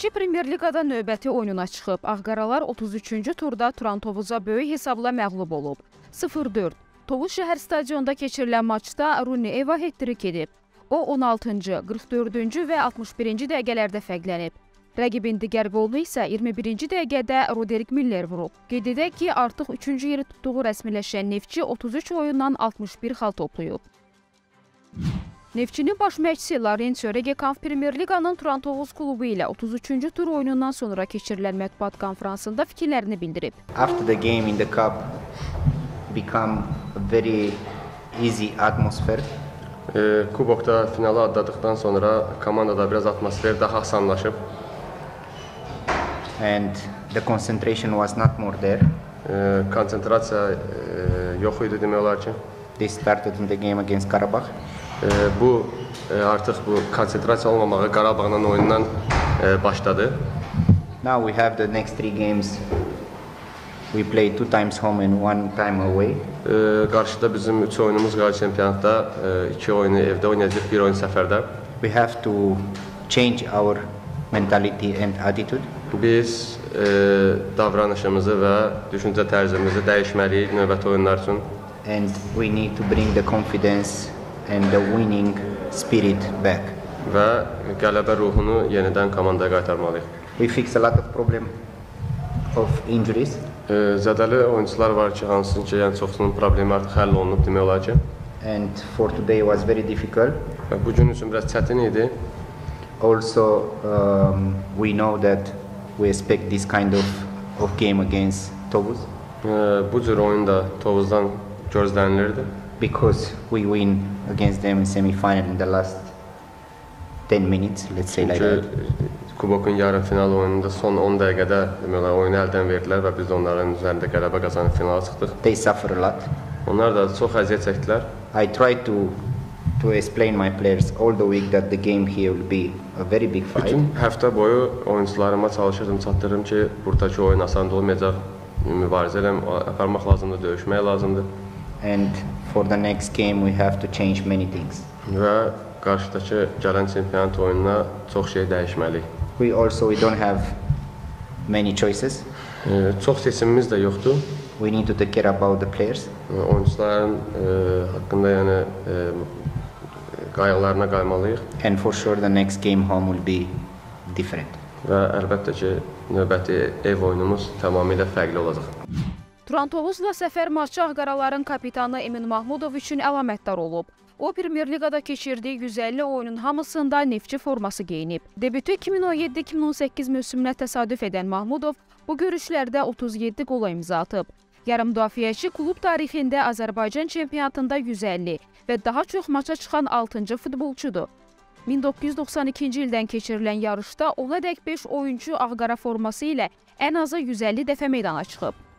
Neftçi Premyer Liqada növbəti oyununa çıxıb. Ağqaralar 33-cü turda Turan Tovuza böyük hesabla məğlub olub. 0-4. Tovuz şəhər stadionda keçirilən maçda Rooney Eva hat-trik edib. O 16-cı, 44-cü və 61-ci dəqiqələrdə fərqlənib. Rəqibin digər qolunu isə 21-ci dəqiqədə Roderick Miller vurub. Qeyd edək ki, artıq 3-cü yeri tutduğu rəsmiləşən Neftçi 33 oyundan 61 xal toplayıb. Neftçinin baş məşqçisi Lorenzo Regekamp Premyer Liqanın Turan Tovuz klubu ilə 33-cü tur oyunundan sonra keçirilən mətbuat konferansında fikirlərini bildirib. After the game in the cup become a very easy atmosphere. Kubokda finala adladıqdan sonra komandada biraz atmosfer daha asanlaşıb. And the concentration was not more there. Konsentrasiya yox idi demək olar ki. They started in the game against Karabakh. Bu artıq bu konsentrasiya olmamağı Qarabağla oyundan başladı. Now we have the next 3 games. We play 2 times home and 1 time away. Qarşıda bizim 3 oyunumuz var çempionatda. 2 oyunu evdə oynayacağıq, 1 oyun səfərdə. We have to change our mentality and attitude. Biz davranışımızı və düşüncə tərzimizi dəyişməliyik növbəti oyunlar üçün. And we need to bring the confidence and the winning spirit back. Və qələbə ruhunu yenidən komandaya qaytarmalıyıq. We fixed a lot of problem of injuries. Zədəli oyuncular var ki, hansının ki, yəni çoxsunun problemi artıq həll olunub demək olar ki. And for today was very difficult. Və bu gün üçün biraz çətin idi. Also, we know that we expect this kind of game against Tovuz. Bu cür oyun da Tovuzdan gözlənilirdi. Because we win against them in semi-final in the last 10 minutes, let's say like that. Kubokun yarı final oyununda son 10 dəqiqədə oyunu əldən verdilər və biz onların üzərində qələbə qazanıb finala çıxdıq. They suffer a lot. Onlar da çox əziyyət çəkdilər. I tried to explain my players all the week that the game here will be a very big fight. Bütün həftə boyu oyuncularıma çalışırdım, çatdırırım ki, buradakı oyun asan olmayacaq. Mübarizə aparmaq lazımdır, döyüşmək lazımdır. And for the next game we have to change many things. Və qarşıdakı gələn çempionat oyununa çox şey dəyişməliyik. We don't have many choices. Çox seçimimiz də yoxdur. We need to take care about the players. Oyuncuların haqqında yəni qayğılarına qaymalıyıq. And for sure the next game home will be different. Və əlbəttə ki, növbəti ev oyunumuz tamamilə fərqli olacaq. Turan Tovuzla səfər maçı Ağqaraların kapitanı Emin Mahmudov üçün əlamətdar olub. O, Premyer Liqada keçirdiyi 150 oyunun hamısında Neftçi forması geyinib. Debütü 2017-2018 mövsümünə təsadüf edən Mahmudov bu görüşlərdə 37 qola imza atıb. Yarım müdafiəçi klub tarixində Azərbaycan çempionatında 150 və daha çox maça çıxan 6-cı futbolçudur. 1992-ci ildən keçirilən yarışda 10-dək 5 oyuncu Ağqara forması ilə ən azı 150 dəfə meydana çıxıb.